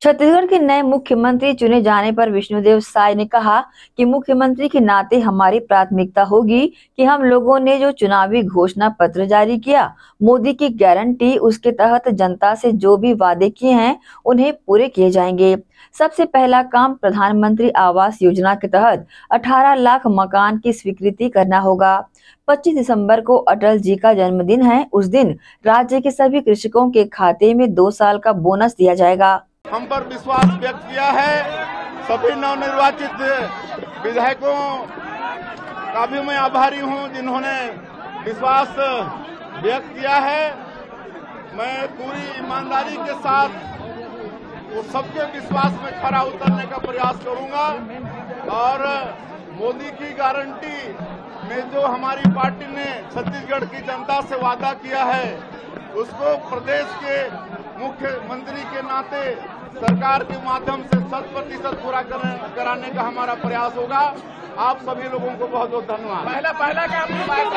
छत्तीसगढ़ के नए मुख्यमंत्री चुने जाने पर विष्णुदेव साय ने कहा कि मुख्यमंत्री के नाते हमारी प्राथमिकता होगी कि हम लोगों ने जो चुनावी घोषणा पत्र जारी किया, मोदी की गारंटी, उसके तहत जनता से जो भी वादे किए हैं उन्हें पूरे किए जाएंगे। सबसे पहला काम प्रधानमंत्री आवास योजना के तहत 18 लाख मकान की स्वीकृति करना होगा। 25 दिसंबर को अटल जी का जन्मदिन है। उस दिन राज्य के सभी कृषकों के खाते में 2 साल का बोनस दिया जाएगा। हम पर विश्वास व्यक्त किया है। सभी नवनिर्वाचित विधायकों का भी मैं आभारी हूं जिन्होंने विश्वास व्यक्त किया है। मैं पूरी ईमानदारी के साथ वो सबके विश्वास में खरा उतरने का प्रयास करूंगा और मोदी की गारंटी में जो हमारी पार्टी ने छत्तीसगढ़ की जनता से वादा किया है उसको प्रदेश के मुख्यमंत्री के नाते सरकार के माध्यम से 100% पूरा कराने का हमारा प्रयास होगा। आप सभी लोगों को बहुत बहुत धन्यवाद। पहला काम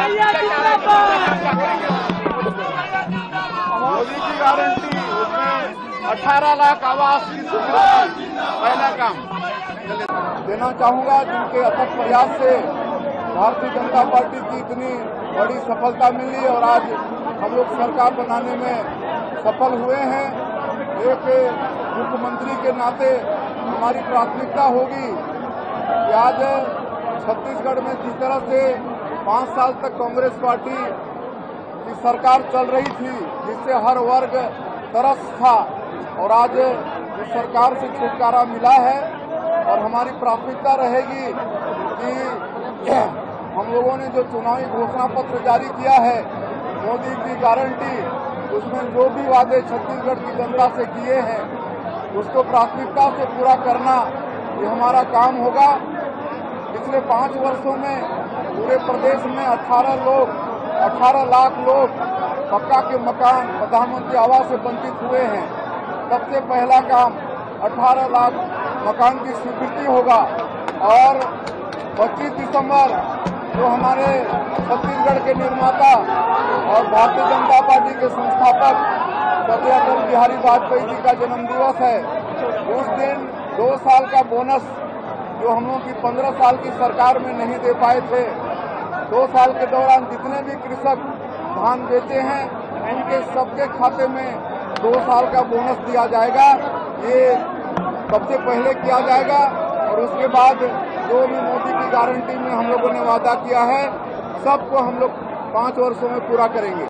मोदी की गारंटी, उसमें 18 लाख आवास की सुविधा पहला काम देना चाहूंगा। जिनके अथक प्रयास से भारतीय जनता पार्टी की इतनी बड़ी सफलता मिली और आज हम लोग सरकार बनाने में सफल हुए हैं। एक मुख्यमंत्री के नाते हमारी प्राथमिकता होगी कि आज छत्तीसगढ़ में जिस तरह से 5 साल तक कांग्रेस पार्टी की सरकार चल रही थी, जिससे हर वर्ग तरस था, और आज इस सरकार से छुटकारा मिला है और हमारी प्राथमिकता रहेगी कि हम लोगों ने जो चुनावी घोषणा पत्र जारी किया है, मोदी की गारंटी, उसमें जो भी वादे छत्तीसगढ़ की जनता से किए हैं उसको प्राथमिकता से पूरा करना, ये हमारा काम होगा। पिछले 5 वर्षों में पूरे प्रदेश में 18 लाख लोग पक्का के मकान प्रधानमंत्री आवास से वंचित हुए हैं। सबसे पहला काम 18 लाख मकान की स्वीकृति होगा और 25 दिसंबर जो हमारे छत्तीसगढ़ के निर्माता और भारतीय जनता पार्टी के संस्थापक स्वर्गीय अटल बिहारी वाजपेयी जी का जन्म दिवस है, उस दिन 2 साल का बोनस जो हम लोग की 15 साल की सरकार में नहीं दे पाए थे, 2 साल के दौरान जितने भी कृषक धान बेचे हैं उनके सबके खाते में 2 साल का बोनस दिया जाएगा। ये सबसे पहले किया जाएगा और उसके बाद जो भी मोदी की गारंटी में हम लोगों ने वादा किया है सबको हम लोग 5 वर्षों में पूरा करेंगे।